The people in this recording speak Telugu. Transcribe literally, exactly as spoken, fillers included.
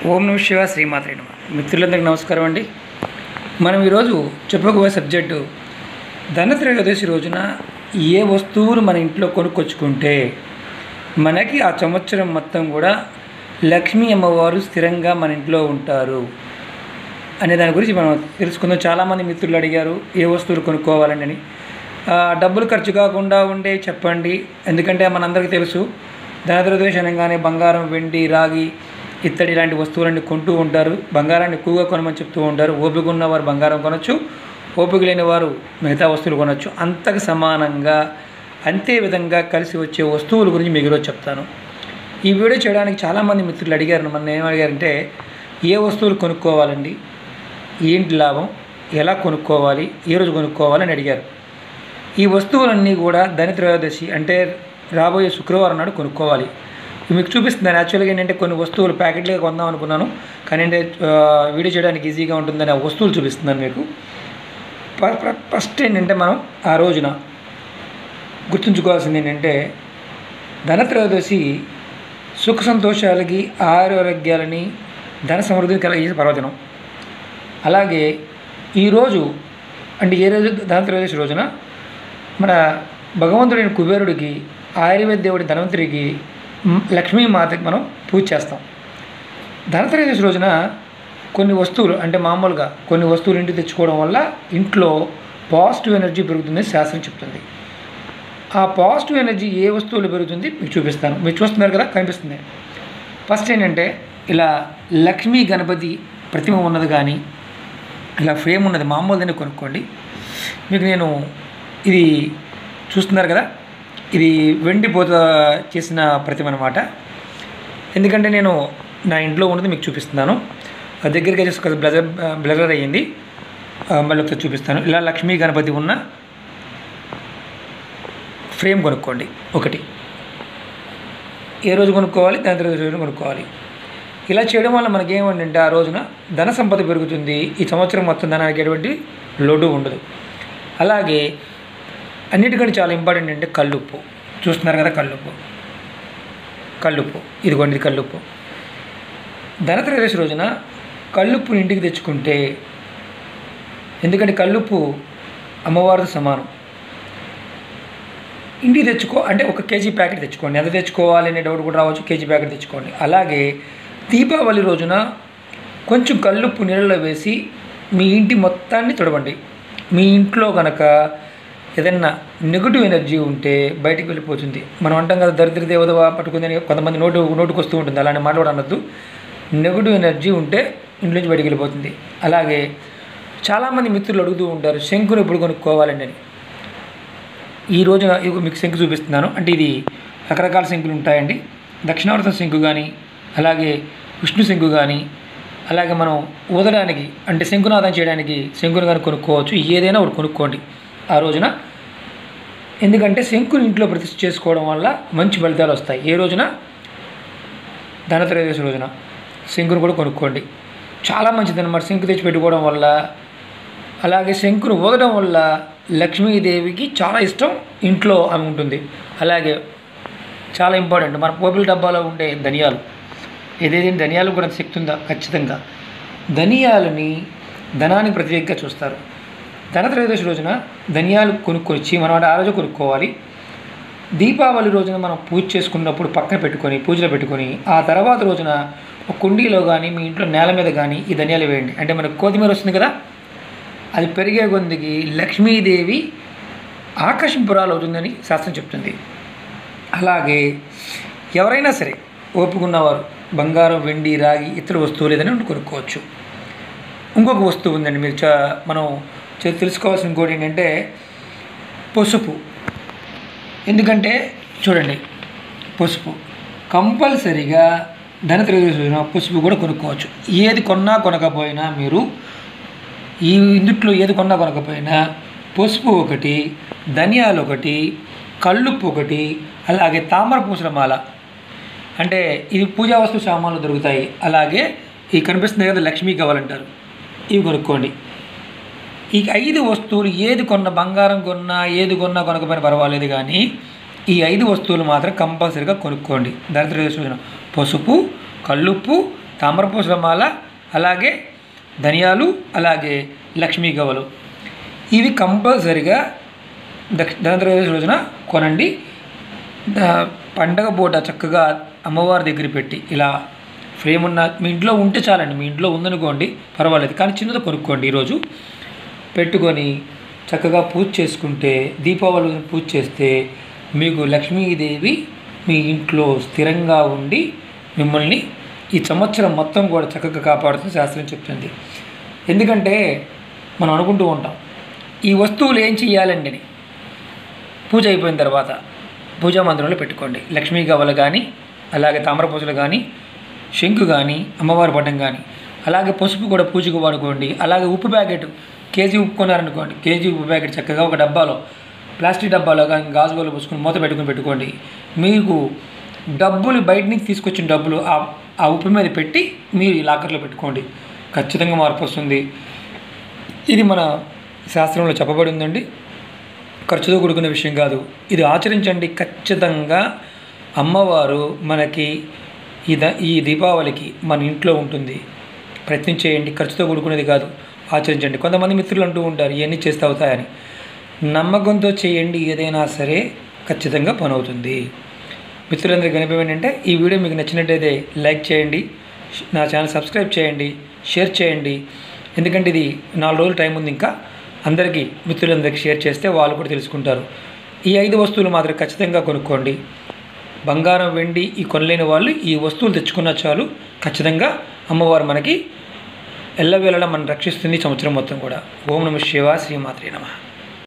ఓం నమః శివాయ శ్రీమాత్రే నమః. మిత్రులందరికీ నమస్కారం అండి. మనం ఈరోజు చెప్పుకోబోయే సబ్జెక్టు ధనత్రయోదశి రోజున ఏ వస్తువులు మన ఇంట్లో కొనుక్కొచ్చుకుంటే మనకి ఆ సంవత్సరం మొత్తం కూడా లక్ష్మీ అమ్మవారు స్థిరంగా మన ఇంట్లో ఉంటారు అనే దాని గురించి మనం తెలుసుకుందాం. చాలామంది మిత్రులు అడిగారు ఏ వస్తువులు కొనుక్కోవాలని అని. డబ్బులు ఖర్చు కాకుండా ఉండే చెప్పండి, ఎందుకంటే మనందరికీ తెలుసు ధనత్రయోదశి అనగానే బంగారం, వెండి, రాగి, ఇత్తడి ఇలాంటి వస్తువులన్నీ కొంటూ ఉంటారు. బంగారాన్ని ఎక్కువగా కొనమని చెప్తూ ఉంటారు. ఓపిక ఉన్నవారు బంగారం కొనవచ్చు, ఓపిక లేని వారు మిగతా వస్తువులు కొనవచ్చు. అంతకు సమానంగా అంతే విధంగా కలిసి వచ్చే వస్తువుల గురించి మీకు ఈరోజు చెప్తాను. ఈ వీడియో చేయడానికి చాలామంది మిత్రులు అడిగారు. మన ఏం అడిగారంటే ఏ వస్తువులు కొనుక్కోవాలండి, ఏంటి లాభం, ఎలా కొనుక్కోవాలి, ఏ రోజు కొనుక్కోవాలని అడిగారు. ఈ వస్తువులన్నీ కూడా ధనత్రయోదశి అంటే రాబోయే శుక్రవారం నాడు కొనుక్కోవాలి. మీకు చూపిస్తున్నాను. యాక్చువల్గా ఏంటంటే కొన్ని వస్తువులు ప్యాకెట్లుగా కొందాం అనుకున్నాను, కానీ అంటే వీడియో చేయడానికి ఈజీగా ఉంటుందని ఆ వస్తువులు చూపిస్తున్నాను మీకు. ఫస్ట్ ఏంటంటే మనం ఆ రోజున గుర్తుంచుకోవాల్సింది ఏంటంటే ధనత్రయోదశి సుఖ సంతోషాలకి, ఆరోగ్యాలని, ధన సమృద్ధిని కలిగించే పర్వదినం. అలాగే ఈరోజు అంటే ఏ రోజు ధనత్రయోదశి రోజున మన భగవంతుడైన కుబేరుడికి, ఆయుర్వేద దేవుడి ధన్వంతరికి, లక్ష్మీమాతకి మనం పూజ చేస్తాం. ధనత్రయోదశి రోజున కొన్ని వస్తువులు అంటే మామూలుగా కొన్ని వస్తువులు ఇంటికి తెచ్చుకోవడం వల్ల ఇంట్లో పాజిటివ్ ఎనర్జీ పెరుగుతుందని శాస్త్రం చెప్తుంది. ఆ పాజిటివ్ ఎనర్జీ ఏ వస్తువులు పెరుగుతుంది మీకు చూపిస్తాను. మీరు చూస్తున్నారు కదా, కనిపిస్తుంది. ఫస్ట్ ఏంటంటే ఇలా లక్ష్మీ గణపతి ప్రతిమ ఉన్నది కానీ ఇలా ఫ్రేమ్ ఉన్నది మామూలుదని కొనుక్కోండి. మీకు నేను ఇది చూస్తున్నారు కదా, ఇది వెండి పోత చేసిన ప్రతిమ అన్నమాట. ఎందుకంటే నేను నా ఇంట్లో ఉన్నది మీకు చూపిస్తున్నాను. దగ్గరికి వచ్చేసి ఒక బ్లజర్ బ్లజర్ అయ్యింది, మళ్ళీ ఒకసారి చూపిస్తాను. ఇలా లక్ష్మీ గణపతి ఉన్న ఫ్రేమ్ కొనుక్కోండి ఒకటి. ఏ రోజు కొనుక్కోవాలి? ధనత్రయోదశి రోజున కొనుక్కోవాలి. ఇలా చేయడం వల్ల మనకి ఏమంటే ఆ రోజున ధన సంపద పెరుగుతుంది. ఈ సంవత్సరం మొత్తం ధనానికి ఎటువంటి లోటు ఉండదు. అలాగే అన్నిటికంటే చాలా ఇంపార్టెంట్ అంటే కల్లుప్పు. చూస్తున్నారు కదా, కల్లుప్పు కల్లుప్పు ఇదిగోండి, ఇది కల్లుప్పు. ధనత్రయోదశి రోజున కల్లుప్పుని ఇంటికి తెచ్చుకుంటే, ఎందుకంటే కల్లుప్పు అమ్మవారితో సమానం. ఇంటికి తెచ్చుకో అంటే ఒక కేజీ ప్యాకెట్ తెచ్చుకోండి. ఎంత తెచ్చుకోవాలి అనే డౌట్ కూడా రావచ్చు. కేజీ ప్యాకెట్ తెచ్చుకోండి. అలాగే దీపావళి రోజున కొంచెం కల్లుప్పు నీళ్ళలో వేసి మీ ఇంటి మొత్తాన్ని తుడవండి. మీ ఇంట్లో కనుక ఏదన్నా నెగిటివ్ ఎనర్జీ ఉంటే బయటికి వెళ్ళిపోతుంది. మనం అంటాం కదా, దరిద్ర దేవత పట్టుకుందని కొంతమంది నోటు నోటుకు వస్తూ ఉంటుంది. అలాంటి మాట కూడా అనొద్దు. నెగిటివ్ ఎనర్జీ ఉంటే ఇంట్లో నుంచి బయటికి వెళ్ళిపోతుంది. అలాగే చాలామంది మిత్రులు అడుగుతూ ఉంటారు శంకుని ఎప్పుడు కొనుక్కోవాలండి అని. ఈ రోజున మీకు శంకు చూపిస్తున్నాను. అంటే ఇది రకరకాల శంకులు ఉంటాయండి. దక్షిణావర్త శంకు కానీ, అలాగే విష్ణు శంకు కానీ, అలాగే మనం ఊదడానికి అంటే శంకునాదం చేయడానికి శంకుని కానీ కొనుక్కోవచ్చు. ఏదైనా ఒకటి కొనుక్కోండి ఆ రోజున. ఎందుకంటే శంకుని ఇంట్లో ప్రతిష్ఠ చేసుకోవడం వల్ల మంచి ఫలితాలు వస్తాయి. ఏ రోజున? ధనత్రయోదశి రోజున శంకుని కూడా కొనుక్కోండి. చాలా మంచిది అన్నమాట శంకు తెచ్చి పెట్టుకోవడం వల్ల. అలాగే శంకుని ఊదడం వల్ల లక్ష్మీదేవికి చాలా ఇష్టం, ఇంట్లో ఆమె ఉంటుంది. అలాగే చాలా ఇంపార్టెంట్ మన పోపుల డబ్బాలో ఉండే ధనియాలు, ఏదైతే ధనియాలు కూడా శక్తి ఉందా? ఖచ్చితంగా. ధనియాలని ధనానికి ప్రత్యేకంగా చూస్తారు. ధనత్రయోదశి రోజున ధనియాలు కొనుక్కొచ్చి మనం ఆ రోజు కొనుక్కోవాలి. దీపావళి రోజున మనం పూజ చేసుకున్నప్పుడు పక్కన పెట్టుకొని పూజలో పెట్టుకొని ఆ తర్వాత రోజున ఒక కుండీలో కానీ మీ ఇంట్లో నేల మీద కానీ ఈ ధనియాలు వేయండి. అంటే మనకు కొత్తిమీర వస్తుంది కదా, అది పెరిగే కొద్దికి లక్ష్మీదేవి ఆకర్షింపురాలు అవుతుందని శాస్త్రం చెప్తుంది. అలాగే ఎవరైనా సరే ఓపుకున్నవారు బంగారం, వెండి, రాగి, ఇతర వస్తువులు ఏదైనా కొనుక్కోవచ్చు. ఇంకొక వస్తువు ఉందండి మీరు చా మనం తెలుసుకోవాల్సిన ఇంకోటి ఏంటంటే పసుపు. ఎందుకంటే చూడండి, పసుపు కంపల్సరీగా ధనత్రయోదశి రోజున పసుపు కూడా కొనుక్కోవచ్చు. ఏది కొన్నా కొనకపోయినా మీరు ఈ ఇందుట్లో ఏది కొన్నా కొనకపోయినా పసుపు ఒకటి, ధనియాలు ఒకటి, కల్లుప్పు ఒకటి, అలాగే తామర పూసల మాల, అంటే ఇది పూజా వస్తువు సామాన్లు దొరుకుతాయి. అలాగే ఈ కనిపిస్తుంది కదా లక్ష్మీ కావాలంటారు, ఇవి కొనుక్కోండి. ఈ ఐదు వస్తువులు ఏది కొన్న, బంగారం కొన్నా ఏది కొన్నా కొనకపోయినా పర్వాలేదు, కానీ ఈ ఐదు వస్తువులు మాత్రం కంపల్సరీగా కొనుక్కోండి ధనత్రయోదశి రోజున. పసుపు, కల్లుప్పు, తామరపూసల మాల, అలాగే ధనియాలు, అలాగే లక్ష్మీ గవ్వలు. ఇవి కంపల్సరిగా దక్ష ధనత్రయోదశి రోజున కొనండి. పండగ పూట చక్కగా అమ్మవారి దగ్గర పెట్టి ఇలా ఫ్రేమ్ ఉన్న మీ ఇంట్లో ఉంటే చాలండి. మీ ఇంట్లో ఉందనుకోండి పర్వాలేదు, కానీ చిన్నది కొనుక్కోండి. ఈరోజు పెట్టుకొని చక్కగా పూజ చేసుకుంటే, దీపావళి పూజ చేస్తే మీకు లక్ష్మీదేవి మీ ఇంట్లో స్థిరంగా ఉండి మిమ్మల్ని ఈ సంవత్సరం మొత్తం కూడా చక్కగా కాపాడుతుంది శాస్త్రం చెప్తుంది. ఎందుకంటే మనం అనుకుంటూ ఉంటాం ఈ వస్తువులు ఏం చెయ్యాలండి అని. పూజ అయిపోయిన తర్వాత పూజా మందిరంలో పెట్టుకోండి. లక్ష్మీ గవ్వలు కానీ, అలాగే తామరపూసలు కానీ, శంకు కానీ, అమ్మవారి పటం కానీ, అలాగే పసుపు కూడా పూజకు వాడుకోండి. అలాగే ఉప్పు ప్యాకెట్ కేజీ ఉప్పు కొన్నారనుకోండి, కేజీ ఉప్పు ప్యాకెట్ చక్కగా ఒక డబ్బాలో, ప్లాస్టిక్ డబ్బాలో కానీ గాజు బౌల్లో పోసుకొని మూత పెట్టుకుని పెట్టుకోండి. మీకు డబ్బులు బయట నుంచి తీసుకొచ్చిన డబ్బులు ఆ ఉప్పు మీద పెట్టి మీరు ఈ లాకర్లో పెట్టుకోండి. ఖచ్చితంగా మార్పు వస్తుంది. ఇది మన శాస్త్రంలో చెప్పబడి ఉందండి. ఖర్చుతో కూడుకున్న విషయం కాదు. ఇది ఆచరించండి. ఖచ్చితంగా అమ్మవారు మనకి ఈ ద ఈ దీపావళికి మన ఇంట్లో ఉంటుంది. ప్రయత్నం చేయండి. ఖర్చుతో కూడుకునేది కాదు, ఆచరించండి. కొంతమంది మిత్రులు అంటూ ఉంటారు ఇవన్నీ చేస్తే అవుతాయని. నమ్మకంతో చేయండి, ఏదైనా సరే ఖచ్చితంగా పని అవుతుంది. మిత్రులందరికీ వినపం ఏంటంటే ఈ వీడియో మీకు నచ్చినట్టయితే లైక్ చేయండి, నా ఛానల్ సబ్స్క్రైబ్ చేయండి, షేర్ చేయండి. ఎందుకంటే ఇది నాలుగు రోజులు టైం ఉంది. ఇంకా అందరికీ మిత్రులందరికీ షేర్ చేస్తే వాళ్ళు కూడా తెలుసుకుంటారు. ఈ ఐదు వస్తువులు మాత్రం ఖచ్చితంగా కొనుక్కోండి. బంగారం, వెండి ఈ కొనలేని వాళ్ళు ఈ వస్తువులు తెచ్చుకున్న చాలు. ఖచ్చితంగా అమ్మవారు మనకి ఎల్లవేళలా మనం రక్షిస్తుంది సంవత్సరం మొత్తం కూడా. ఓం నమః శివాయ, శ్రీమాత్రే నమః.